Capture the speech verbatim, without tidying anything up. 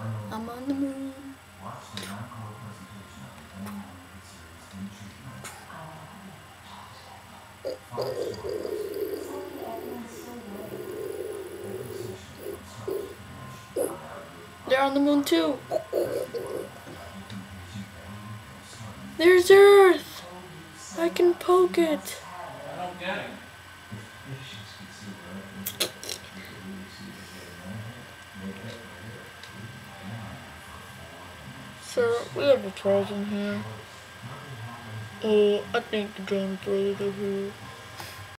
I'm on the moon. They're on the moon too. There's Earth. I can poke it. I don't get it. Sir, we have a problem here. Oh, I think the drone's ready to here.